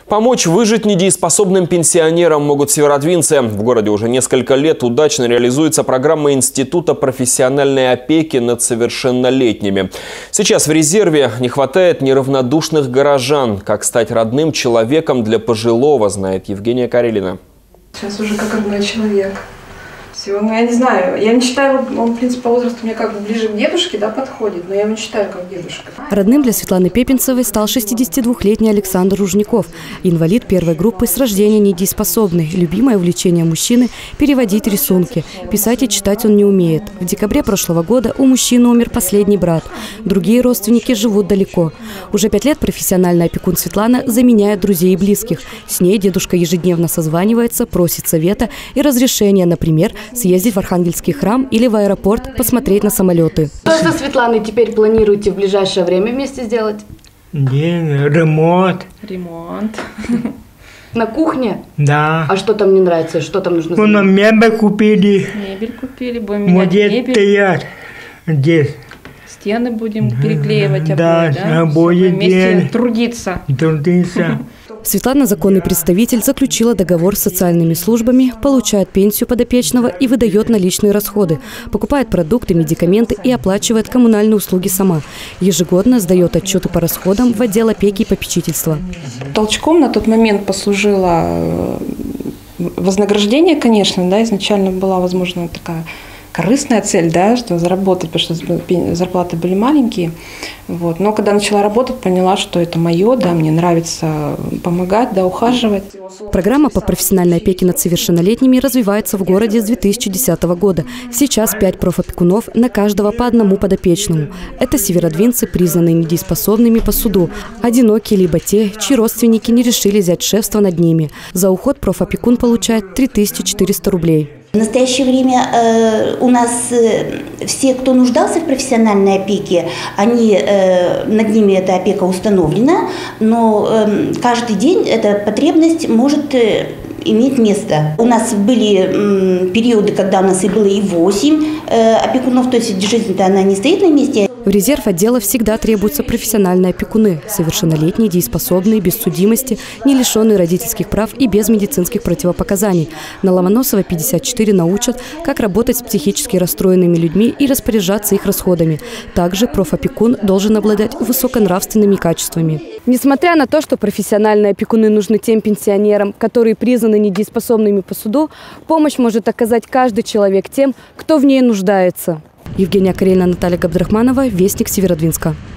Помочь выжить недееспособным пенсионерам могут северодвинцы. В городе уже несколько лет удачно реализуется программа Института профессиональной опеки над совершеннолетними. Сейчас в резерве не хватает неравнодушных горожан. Как стать родным человеком для пожилого, знает Евгения Карелина. Сейчас уже как родной человек. Все, я не знаю, я не считаю, он, в принципе, по возрасту мне как бы ближе к дедушке, да, подходит, но я его не считаю как дедушка. Родным для Светланы Пепинцевой стал 62-летний Александр Ружников. Инвалид первой группы, с рождения недееспособный. Любимое увлечение мужчины – переводить рисунки. Писать и читать он не умеет. В декабре прошлого года у мужчины умер последний брат. Другие родственники живут далеко. Уже 5 лет профессиональный опекун Светлана заменяет друзей и близких. С ней дедушка ежедневно созванивается, просит совета и разрешения, например, съездить в Архангельский храм или в аэропорт посмотреть на самолеты. Что со Светланой теперь планируете в ближайшее время вместе сделать? Ремонт. Ремонт. На кухне? Да. А что там не нравится? Что там нужно сделать? Мебель купили. Мебель купили, будем менять мебель. Стоят здесь. Стены будем переклеивать, да, обои, вместе трудиться. Светлана, законный представитель, заключила договор с социальными службами, получает пенсию подопечного и выдает наличные расходы. Покупает продукты, медикаменты и оплачивает коммунальные услуги сама. Ежегодно сдает отчеты по расходам в отдел опеки и попечительства. Толчком на тот момент послужило вознаграждение, конечно, да, изначально была, возможно, такая корыстная цель, да, что заработать, потому что зарплаты были маленькие. Вот. Но когда начала работать, поняла, что это мое, да, мне нравится помогать, да, ухаживать. Программа по профессиональной опеке над совершеннолетними развивается в городе с 2010 года. Сейчас 5 профопекунов на каждого по одному подопечному. Это северодвинцы, признанные недееспособными по суду, одинокие либо те, чьи родственники не решили взять шефство над ними. За уход профопекун получает 3400 рублей. В настоящее время у нас все, кто нуждался в профессиональной опеке, над ними эта опека установлена, но каждый день эта потребность может иметь место. У нас были периоды, когда у нас и было и 8 опекунов, то есть жизнь-то она не стоит на месте. В резерв отдела всегда требуются профессиональные опекуны, совершеннолетние, дееспособные, без судимости, не лишенные родительских прав и без медицинских противопоказаний. На Ломоносова 54 научат, как работать с психически расстроенными людьми и распоряжаться их расходами. Также профопекун должен обладать высоконравственными качествами. Несмотря на то, что профессиональные опекуны нужны тем пенсионерам, которые признаны недееспособными по суду, помощь может оказать каждый человек тем, кто в ней нуждается. Евгения Карелина, Наталья Габдрахманова, Вестник Северодвинска.